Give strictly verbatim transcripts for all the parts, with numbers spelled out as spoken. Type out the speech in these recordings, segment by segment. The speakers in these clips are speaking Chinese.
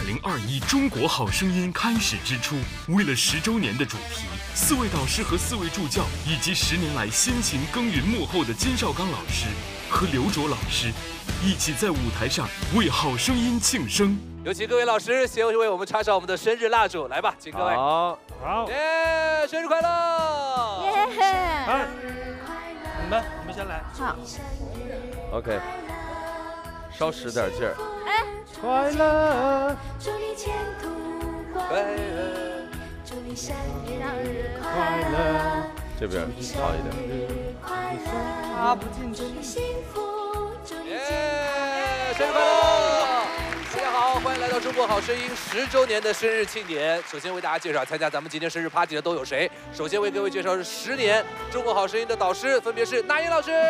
二零二一中国好声音开始之初，为了十周年的主题，四位导师和四位助教，以及十年来辛勤耕耘幕后的金少刚老师和刘卓老师，一起在舞台上为好声音庆生。 有请各位老师先为我们插上我们的生日蜡烛，来吧，请各位。 好， 好， 耶，生日快乐！ 耶！ 好，你们你们先来。 好 ，OK， 稍使点劲儿。 哎， 快乐， 祝你前途快乐， 祝你生日快乐， 这边好一点。 快乐， 插不进去。 祝你幸福，祝你健耶，生日快乐！大家好，欢迎来到中国好声音十周年的生日庆典。首先为大家介绍参加咱们今天生日 party 的都有谁。首先为各位介绍是十年中国好声音的导师，分别是那英老师、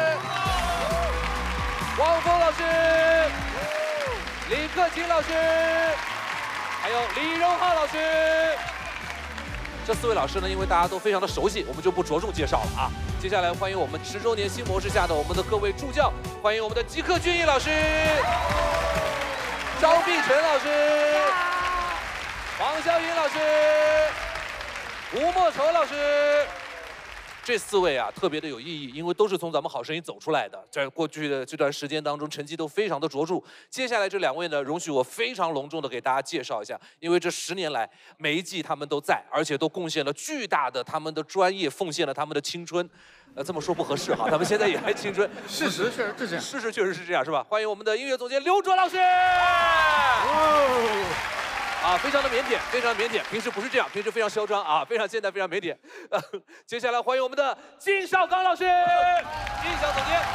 汪峰老师、李克勤老师，还有李荣浩老师。这四位老师呢，因为大家都非常的熟悉，我们就不着重介绍了啊。接下来欢迎我们十周年新模式下的我们的各位助教，欢迎我们的吉克隽逸老师、张碧晨老师、黄霄云老师、吴莫愁老师。这四位啊，特别的有意义，因为都是从咱们好声音走出来的，在过去的这段时间当中，成绩都非常的卓著。接下来这两位呢，容许我非常隆重的给大家介绍一下，因为这十年来每一季他们都在，而且都贡献了巨大的他们的专业，奉献了他们的青春。呃，这么说不合适哈，他们现在也还青春。 事实确实是这样， 事实确实是这样，是吧？欢迎我们的音乐总监刘卓老师。啊，非常的腼腆，非常的腼腆，平时不是这样，平时非常嚣张啊，非常现代，非常腼腆。呃、接下来欢迎我们的金少刚老师，金小总监。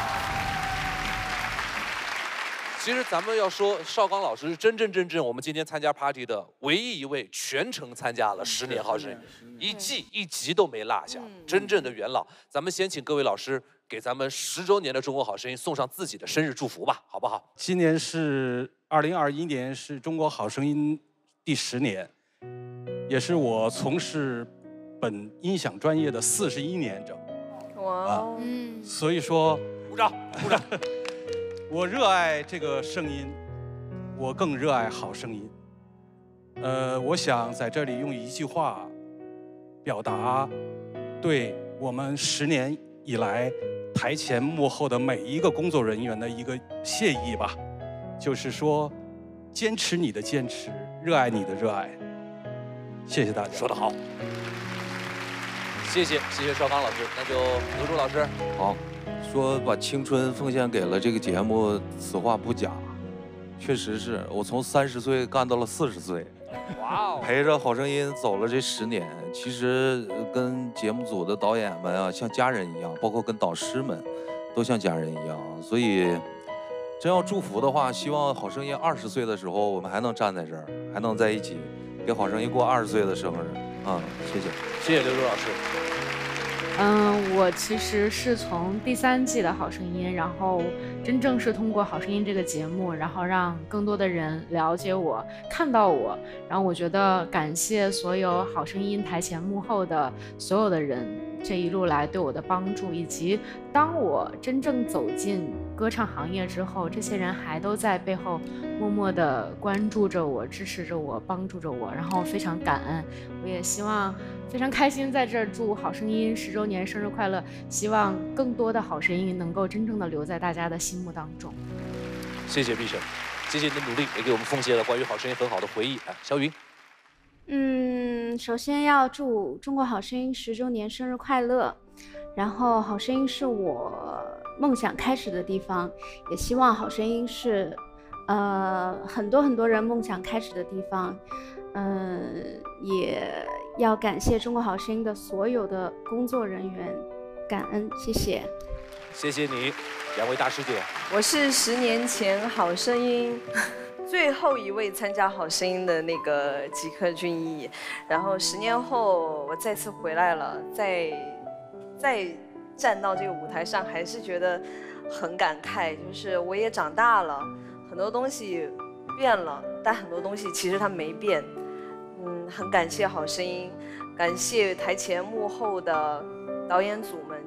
其实咱们要说少刚老师是真真正正我们今天参加 party 的唯一一位全程参加了十年好声音，一季一集都没落下，真正的元老。咱们先请各位老师给咱们十周年的中国好声音送上自己的生日祝福吧，好不好？ 今年是二零二一年，是中国好声音第十年，也是我从事本音响专业的四十一年整。 哇， 嗯， 所以说， 鼓掌，鼓掌。 我热爱这个声音，我更热爱好声音。呃，我想在这里用一句话表达对我们十年以来台前幕后的每一个工作人员的一个谢意吧，就是说，坚持你的坚持，热爱你的热爱。谢谢大家。 说得好，谢谢谢谢少刚老师，那就刘柱老师。 好，说把青春奉献给了这个节目，此话不假，确实是我从三十岁干到了四十岁， 哇哦， 陪着好声音走了这十年，其实跟节目组的导演们啊像家人一样，包括跟导师们都像家人一样，所以真要祝福的话，希望好声音二十岁的时候我们还能站在这儿，还能在一起给好声音过二十岁的生日啊！谢谢， 谢谢刘柱老师。 嗯，我其实是从第三季的好声音，然后真正是通过好声音这个节目，然后让更多的人了解我，看到我，然后我觉得感谢所有好声音台前幕后的所有的人，这一路来对我的帮助，以及当我真正走进歌唱行业之后，这些人还都在背后默默地关注着我，支持着我，帮助着我，然后非常感恩。我也希望非常开心在这儿祝好声音十周年生日快乐，希望更多的好声音能够真正的留在大家的心目当中。 谢谢碧晨，谢谢你的努力，也给我们奉献了关于好声音很好的回忆。啊，小云。 嗯，首先要祝中国好声音十周年生日快乐。然后，好声音是我梦想开始的地方，也希望好声音是，呃，很多很多人梦想开始的地方。嗯、呃，也要感谢中国好声音的所有的工作人员，感恩，谢谢。 谢谢你，两位大师姐。 我是十年前好声音最后一位参加好声音的那个吉克隽逸，然后十年后我再次回来了，再再站到这个舞台上，还是觉得很感慨，就是我也长大了，很多东西变了，但很多东西其实它没变。嗯，很感谢好声音，感谢台前幕后的导演组们、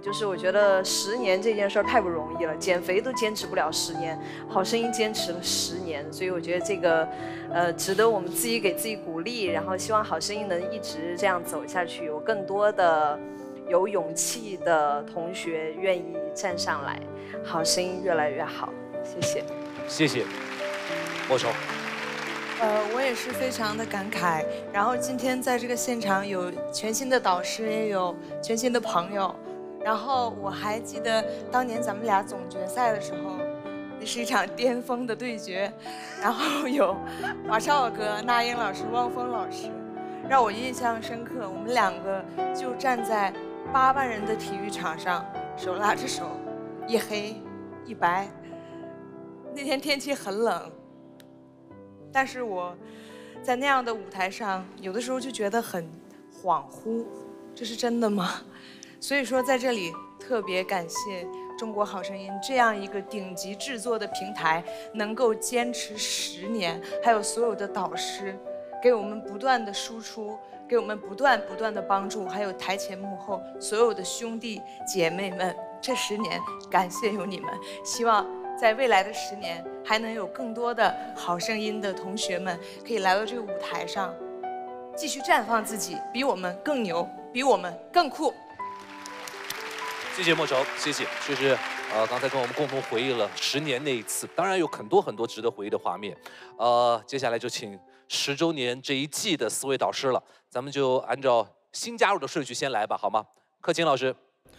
就是我觉得十年这件事儿太不容易了，减肥都坚持不了十年，好声音坚持了十年，所以我觉得这个，呃，值得我们自己给自己鼓励，然后希望好声音能一直这样走下去，有更多的有勇气的同学愿意站上来，好声音越来越好，谢谢， 谢谢，莫愁。 呃，我也是非常的感慨。然后今天在这个现场有全新的导师，也有全新的朋友。然后我还记得当年咱们俩总决赛的时候，那是一场巅峰的对决。然后有马少哥、那英老师、汪峰老师，让我印象深刻。我们两个就站在八万人的体育场上，手拉着手，一黑一白。那天天气很冷。但是我在那样的舞台上，有的时候就觉得很恍惚，这是真的吗？所以说在这里特别感谢中国好声音这样一个顶级制作的平台，能够坚持十年，还有所有的导师给我们不断的输出，给我们不断不断的帮助，还有台前幕后所有的兄弟姐妹们，这十年感谢有你们，希望在未来的十年，还能有更多的好声音的同学们可以来到这个舞台上，继续绽放自己，比我们更牛，比我们更酷。 谢谢莫愁，谢谢。就是呃，刚才跟我们共同回忆了十年那一次，当然有很多很多值得回忆的画面。呃，接下来就请十周年这一季的四位导师了，咱们就按照新加入的顺序先来吧，好吗？克勤老师。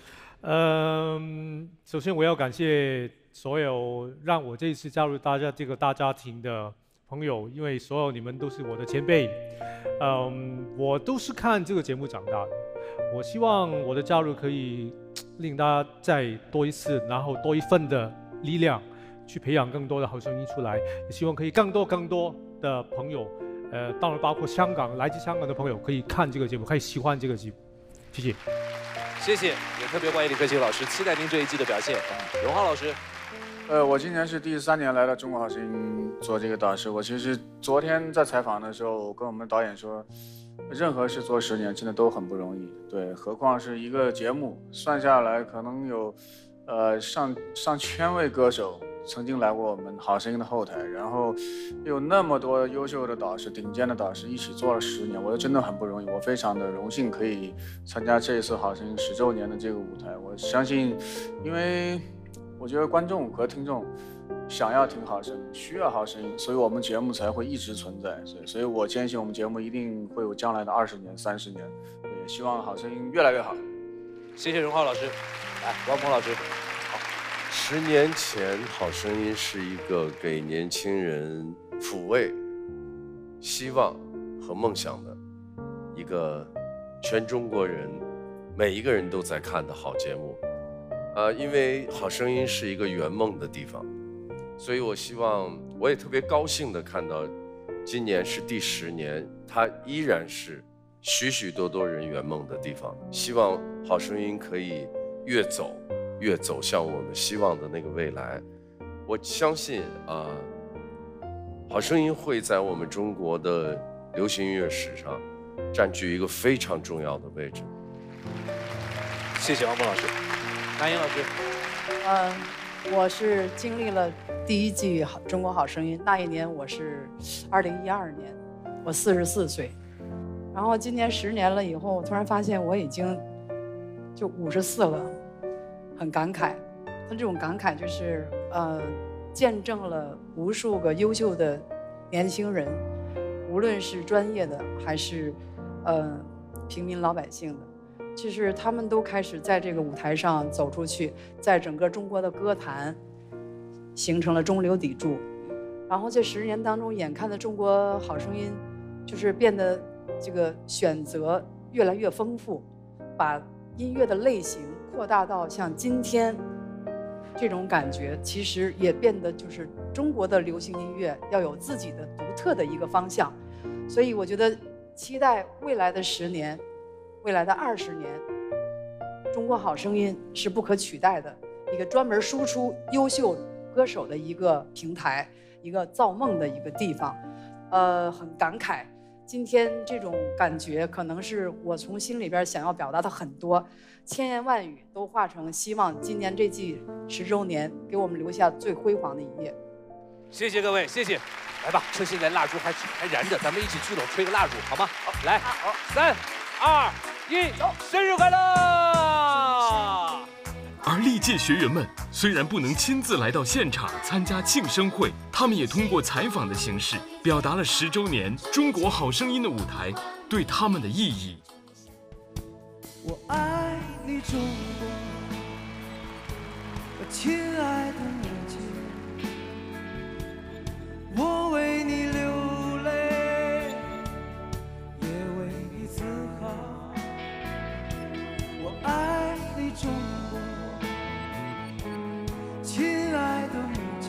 嗯，首先我要感谢所有让我这一次加入大家这个大家庭的朋友，因为所有你们都是我的前辈，嗯，我都是看这个节目长大的。我希望我的加入可以令大家再多一次，然后多一份的力量，去培养更多的好声音出来。也希望可以更多更多的朋友，呃，当然包括香港来自香港的朋友，可以看这个节目，可以喜欢这个节目。谢谢。 谢谢，也特别欢迎李克勤老师，期待您这一季的表现。荣浩老师。 呃，我今年是第三年来到中国好声音做这个导师。我其实昨天在采访的时候，我跟我们导演说，任何事做十年真的都很不容易，对，何况是一个节目，算下来可能有，呃，上上千位歌手曾经来过我们好声音的后台，然后有那么多优秀的导师、顶尖的导师一起做了十年，我觉得真的很不容易。我非常的荣幸可以参加这一次好声音十周年的这个舞台。我相信，因为我觉得观众和听众想要听好声音，需要好声音，所以我们节目才会一直存在。所以，所以我坚信我们节目一定会有将来的二十年、三十年。也希望好声音越来越好。 谢谢荣浩老师，来，汪峰老师。好， 十年前，好声音是一个给年轻人抚慰、希望和梦想的一个全中国人每一个人都在看的好节目。呃，因为好声音是一个圆梦的地方，所以我希望，我也特别高兴地看到，今年是第十年，它依然是许许多多人圆梦的地方。希望好声音可以越走越走向我们希望的那个未来。我相信啊、呃，好声音会在我们中国的流行音乐史上占据一个非常重要的位置。 谢谢汪峰老师。那英老师。 嗯，我是经历了第一季《中国好声音》，那一年我是二零一二年，我四十四岁。然后今年十年了以后，我突然发现我已经就五十四了，很感慨。他这种感慨就是呃，见证了无数个优秀的年轻人，无论是专业的还是呃平民老百姓的。其实他们都开始在这个舞台上走出去，在整个中国的歌坛形成了中流砥柱。然后这十年当中，眼看着中国好声音就是变得这个选择越来越丰富，把音乐的类型扩大到像今天这种感觉，其实也变得就是中国的流行音乐要有自己的独特的一个方向。所以我觉得期待未来的十年。未来的二十年，中国好声音是不可取代的一个专门输出优秀歌手的一个平台，一个造梦的一个地方。呃，很感慨， 今天这种感觉，可能是我从心里边想要表达的很多，千言万语都化成希望今年这季十周年给我们留下最辉煌的一页。 谢谢各位，谢谢。来吧，趁现在蜡烛还还燃着，咱们一起聚拢吹个蜡烛，好吗？好，来，好，三、二、一，走，生日快乐！ 而历届学员们虽然不能亲自来到现场参加庆生会，他们也通过采访的形式，表达了十周年《中国好声音》的舞台对他们的意义。 我爱你，中国，我亲爱的母亲，我为你流泪，也为你自豪。我爱你，中国，亲爱的母亲，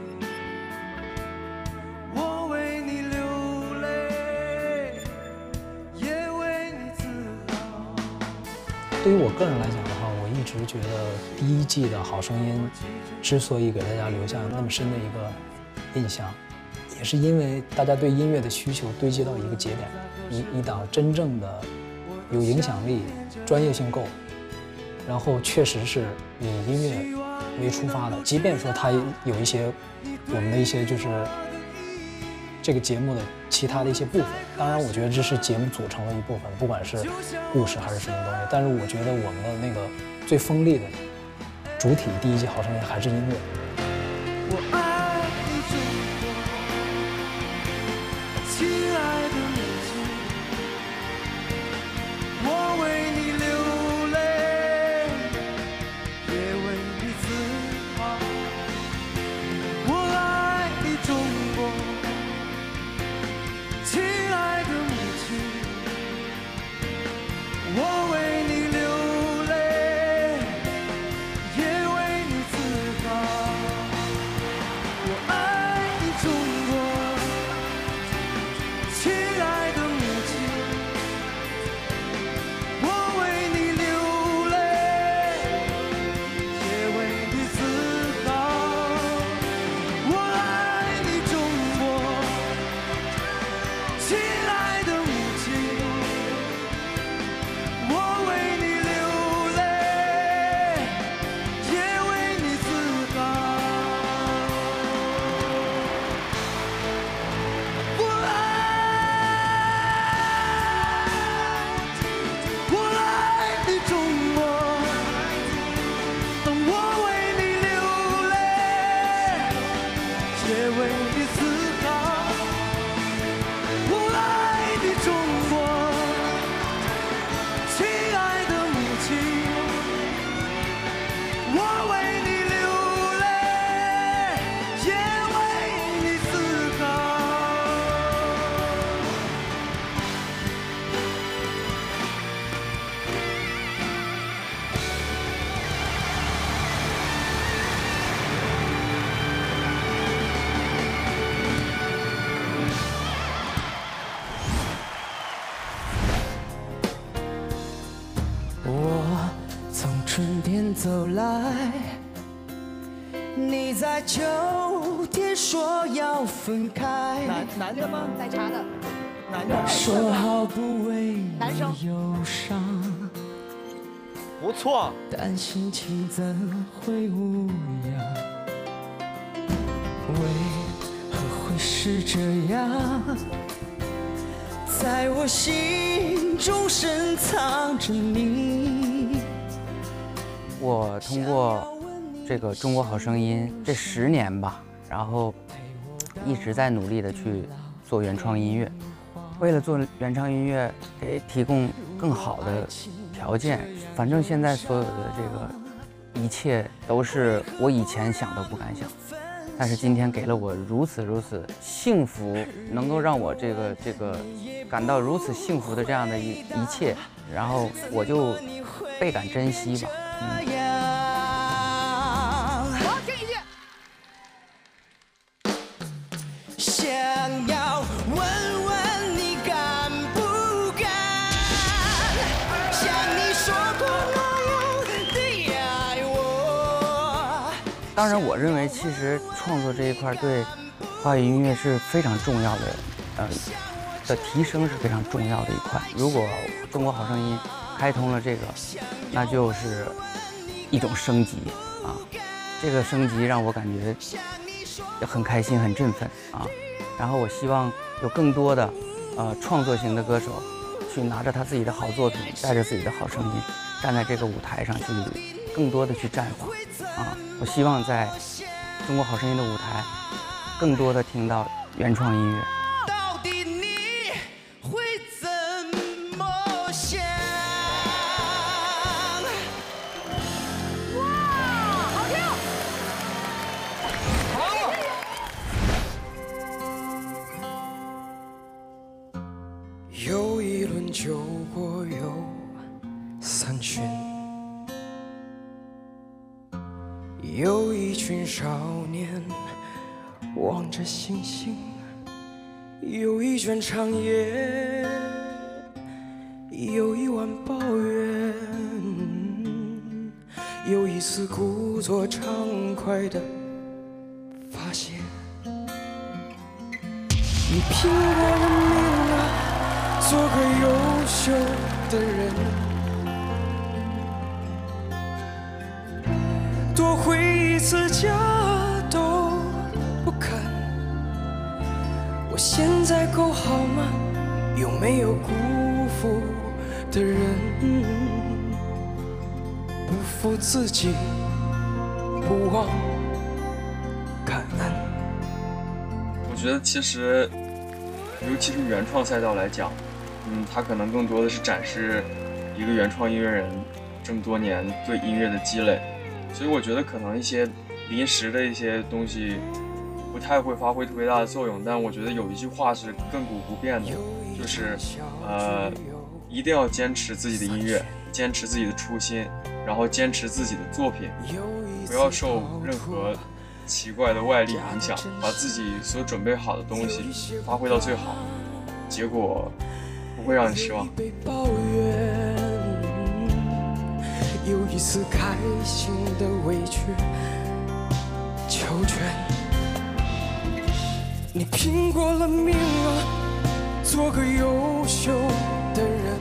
我为你流泪，也为你自豪。 对于我个人来讲的话，我一直觉得第一季的好声音之所以给大家留下那么深的一个印象，也是因为大家对音乐的需求堆积到一个节点，一一档真正的有影响力、专业性够，然后确实是以音乐为出发的，即便说它有一些我们的一些就是这个节目的其他的一些部分，当然我觉得这是节目组成的一部分，不管是故事还是什么东西，但是我觉得我们的那个最锋利的主体，第一季好声音还是音乐。 我爱你，中国，亲爱的母亲，我为你流泪，也为你自豪。我爱你，中国，亲爱的母亲，我为你流泪，也为你自豪。我爱你，中国，亲爱的母亲，我为你流泪，也为你自豪。我爱你，中国，亲爱的母亲，我为你流泪，也为你自豪。我爱，我爱你，中国，当我为你流泪，也为你自豪。我爱你，中国，亲爱的母亲，我为你流泪，也为你自豪。我从春天走来，你在秋天说要分开， 男男的吗？在茶的， 男的。说好不为男生你忧伤， 不错。 但心情怎会无恙？为何会是这样？在我心中深藏着你。 我通过这个《中国好声音》这十年吧，然后一直在努力的去做原创音乐。为了做原创音乐，给提供更好的条件。反正现在所有的这个一切都是我以前想都不敢想，但是今天给了我如此如此幸福，能够让我这个这个感到如此幸福的这样的一一切，然后我就倍感珍惜吧。嗯我要听一句。 想要问问你敢不敢，像你说过那样的爱我。 当然，我认为其实创作这一块对华语音乐是非常重要的，呃， 的提升是非常重要的一块。如果中国好声音开通了这个，那就是一种升级啊！这个升级让我感觉很开心、很振奋啊！然后我希望有更多的呃创作型的歌手去拿着他自己的好作品，带着自己的好声音，站在这个舞台上去更多的去绽放啊！我希望在中国好声音的舞台，更多的听到原创音乐。 到底你会怎么想？哇，好听！好。又一轮酒过又三巡，有一群少年望着星星，有一卷长夜，有一晚抱怨，有一丝故作畅快的发现，你拼过了命啊，做个优秀的人，多回一次家都不肯。我现在够好吗？有没有辜负的人？不负自己，不忘感恩。 我觉得其实，尤其是原创赛道来讲，嗯，它可能更多的是展示一个原创音乐人这么多年对音乐的积累。所以我觉得可能一些临时的一些东西不太会发挥特别大的作用，但我觉得有一句话是亘古不变的，就是呃，一定要坚持自己的音乐，坚持自己的初心，然后坚持自己的作品，不要受任何奇怪的外力影响，把自己所准备好的东西发挥到最好，结果不会让你失望。 有一丝开心的委曲求全，你拼过了命啊，做个优秀的人，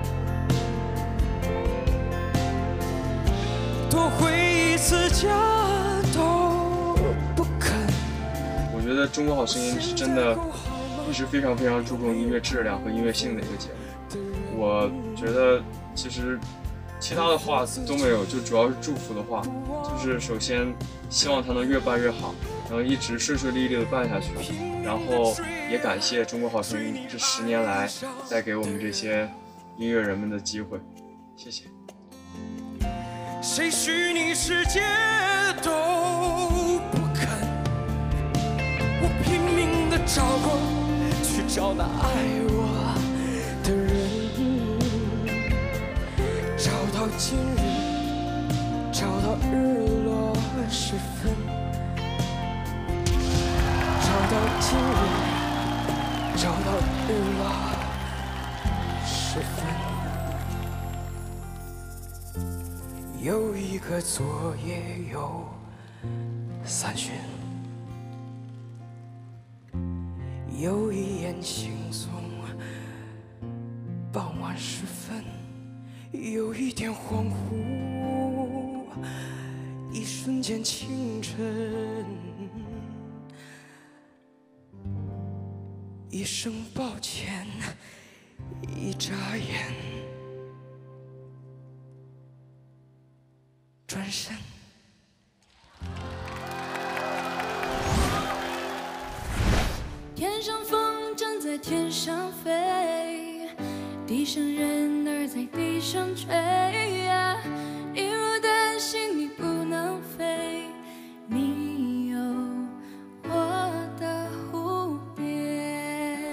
多回一次家都不肯。 我觉得《中国好声音》是真的一直非常非常注重音乐质量和音乐性的一个节目。我觉得其实其他的话都没有，就主要是祝福的话，就是首先希望它能越办越好，然后一直顺顺利利的办下去，然后也感谢中国好声音这十年来带给我们这些音乐人们的机会，谢谢。 谁虚拟世界都不肯，我拼命的找过，去找那爱我的人。找到今日，找到日落时分，找到今日，找到日落时分。有一个昨夜又三巡，有一眼惺忪傍晚时分。有一点恍惚，一瞬间清晨，一声抱歉，一眨眼，转身。 天上风筝在天上飞，地上人儿在地上追呀，你若担心你不能飞，你有我的蝴蝶。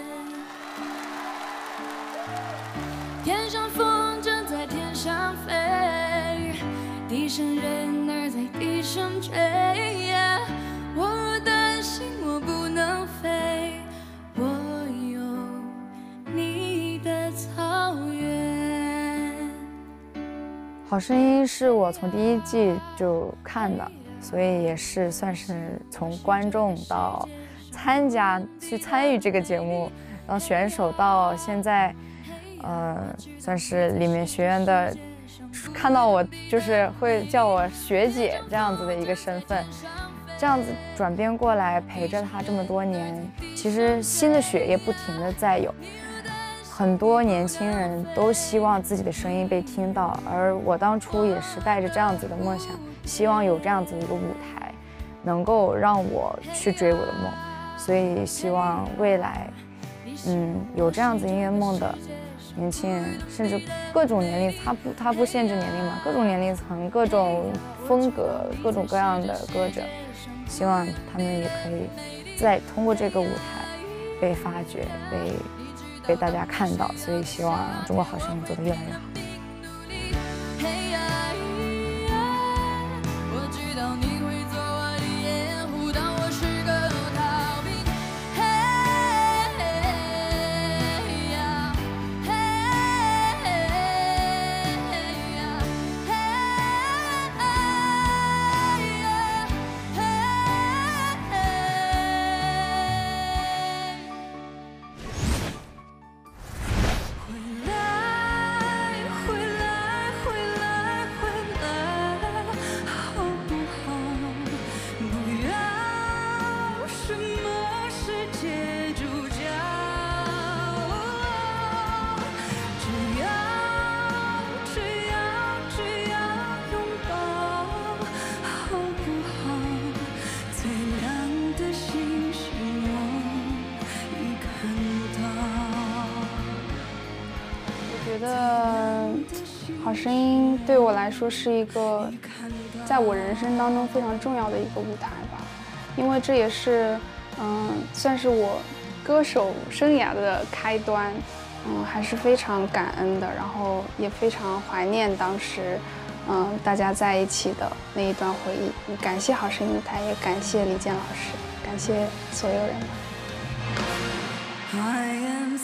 天上风筝在天上飞，地上人儿在地上追呀，我若担心我不能飞，我有你的草原。 好声音是我从第一季就看的，所以也是算是从观众到参加去参与这个节目， 当选手到现在，呃，算是里面学院的，看到我就是会叫我学姐这样子的一个身份，这样子转变过来陪着他这么多年，其实新的血液不停的在有。很多年轻人都希望自己的声音被听到，而我当初也是带着这样子的梦想，希望有这样子一个舞台，能够让我去追我的梦。所以希望未来，嗯，有这样子音乐梦的年轻人，甚至各种年龄，他不他不限制年龄嘛，各种年龄层、各种风格、各种各样的歌者，希望他们也可以再通过这个舞台被发掘，被。被大家看到，所以希望中国好声音做得越来越好。 觉得好声音对我来说是一个在我人生当中非常重要的一个舞台吧，因为这也是嗯算是我歌手生涯的开端，嗯还是非常感恩的，然后也非常怀念当时嗯大家在一起的那一段回忆。感谢好声音舞台，也感谢李健老师，感谢所有人吧。I am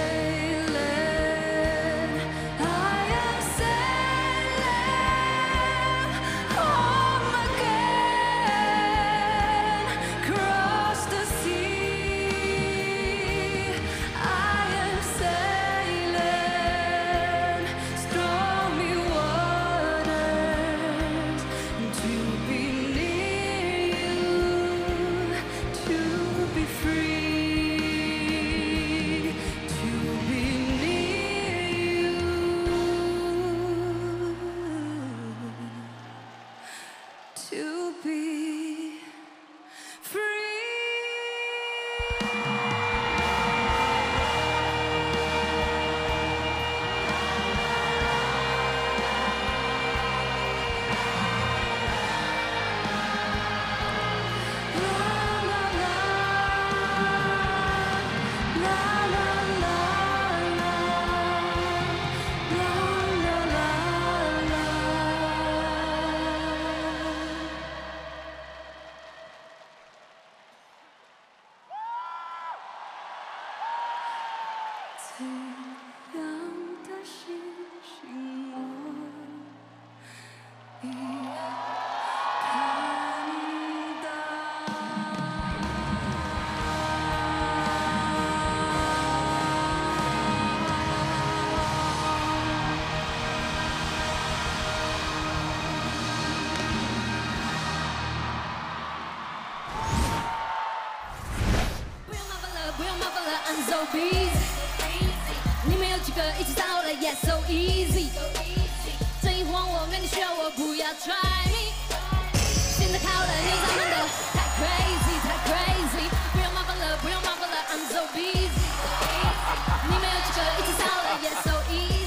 so busy， 你们有几个一起上楼了 ？Yes so easy， 这一晃我没你需要我不要 try me， 现在靠了你他们的太 crazy 太 crazy， 不用麻烦了不用麻烦了 I'm so busy， 你们有几个一起上楼了 ？Yes so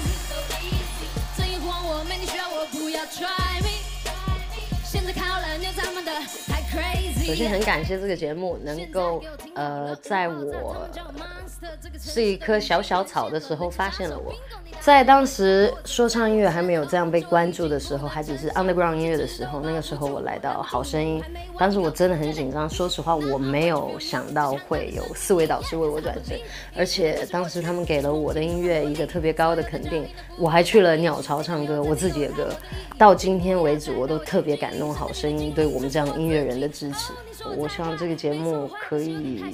easy， 这一晃我没你需要我不要 try me， 现在靠了你他们的太 crazy。 首先很感谢这个节目能够呃在我是一棵小小草的时候发现了我，在当时说唱音乐还没有这样被关注的时候，还只是 underground 音乐的时候，那个时候我来到好声音，当时我真的很紧张，说实话我没有想到会有四位导师为我转身，而且当时他们给了我的音乐一个特别高的肯定，我还去了鸟巢唱歌，我自己的歌，到今天为止我都特别感动好声音对我们这样音乐人的支持。我希望这个节目可以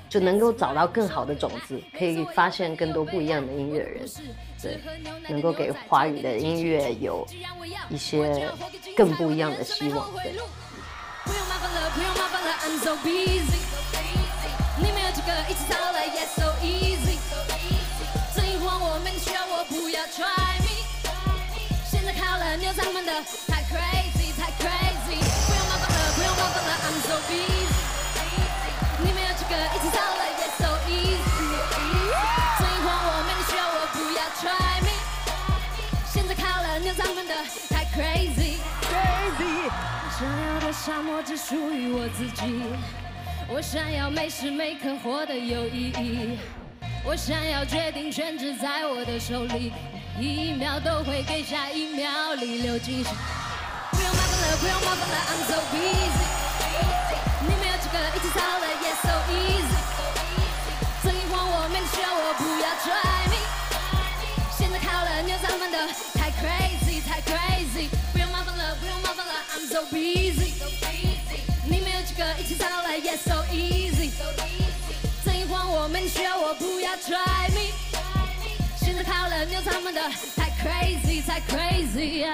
就能够找到更好的种子，可以发现更多不一样的音乐人，对，能够给华语的音乐有一些更不一样的希望，对。 不用麻烦了，不用麻烦了 ，I'm so busy。你们有几个一起吵了 ，Yes so easy。这一晃我没你需要我，不要 try me。现在靠了牛咱们的太 crazy 太 crazy。不用麻烦了，不用麻烦了 ，I'm so busy。你们有几个一起吵了 ，Yes so easy。这一晃我没你需要我，不要 try me。现在靠了牛咱们的太 crazy crazy。想要的沙漠只属于我自己，我想要每时每刻活得有意义，我想要决定权只在我的手里，一秒都会给下一秒里留惊喜。不用麻烦了，不用麻烦了 ，I'm so busy。你们有几个一起吵了 ，Yes so easy。这一晃我没你需要我，不要 try me。现在靠了牛咱们的太 crazy 太 crazy。不用麻烦了，不用麻烦了 ，I'm so busy。你们有几个一起吵了 ，Yes so easy。这一晃我没你需要我，不要 try me。现在靠了牛咱们的太 crazy 太 crazy。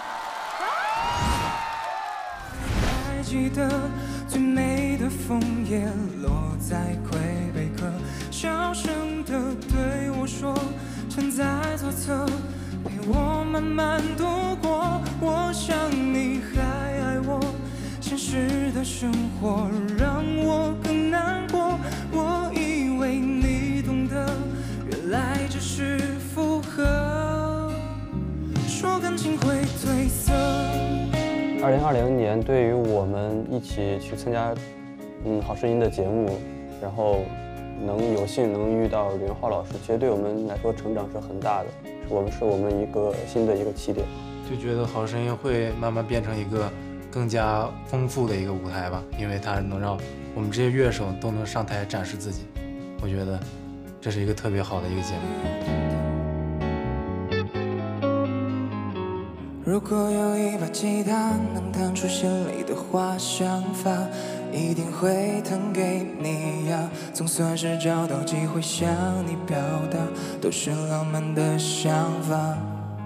还记得最美的枫叶落在魁北克，小声地对我说，站在左侧，陪我慢慢度过。我想你还爱我，现实的生活让我更难过。我以为你懂得，原来只是附和，说感情会褪色。 二零二零年对于我们一起去参加嗯好声音的节目，然后能有幸能遇到李荣浩老师，其实对我们来说成长是很大的，是我们是我们一个新的一个起点。 就觉得好声音会慢慢变成一个更加丰富的一个舞台吧，因为它能让我们这些乐手都能上台展示自己，我觉得这是一个特别好的一个节目。 如果有一把吉他能弹出心里的花想法，一定会弹给你呀。总算是找到机会向你表达，都是浪漫的想法。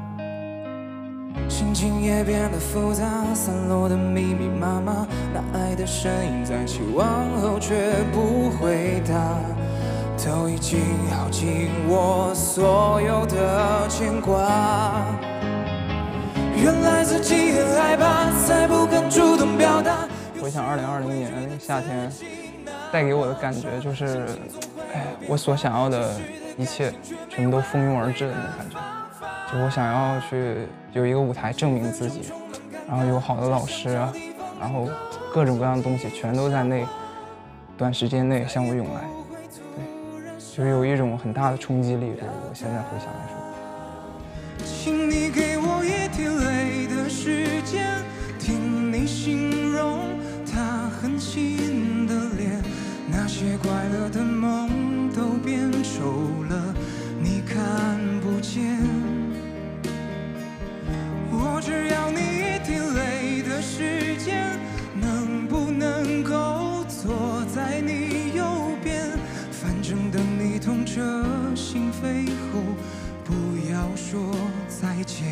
心情也变得复杂，散落的密密麻麻，那爱的声音在期望后却不回答，都已经耗尽我所有的牵挂。原来自己很害怕，才不敢主动表达。 回想二零二零年夏天带给我的感觉就是，哎，我所想要的一切全部都蜂拥而至的那种感觉。就我想要去有一个舞台证明自己，然后有好的老师啊，然后各种各样的东西全都在那短时间内向我涌来，对，就有一种很大的冲击力。对我现在回想来说。 请你给我一滴泪的时间，听你形容他很亲的脸，那些快乐的梦都变丑了，你看不见。我只要你一滴泪的时间，能不能够坐在你右边？反正等你痛彻心扉后，不要说再见。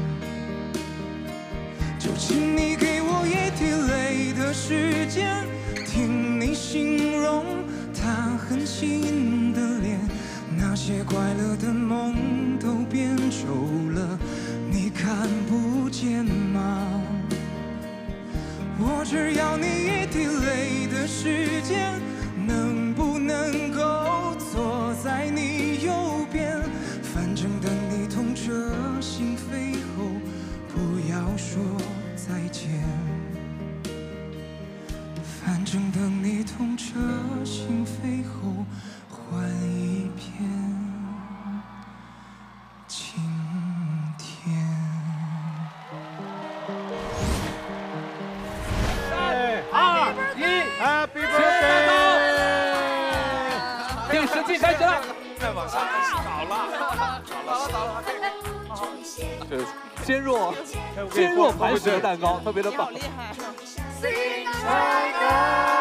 就请你给我一滴泪的时间，听你形容他很亲的脸，那些快乐的梦都变丑了，你看不见吗？我只要你一滴泪的时间，能不能够坐在你右边？反正等你痛彻心扉后，不要说再见。反正等你痛彻心扉后，换一片晴天。 二一 ，Happy Birthday！ 第十季开始了。再往上少了，少了，少了。这是坚若坚若磐石的蛋糕，特别的棒。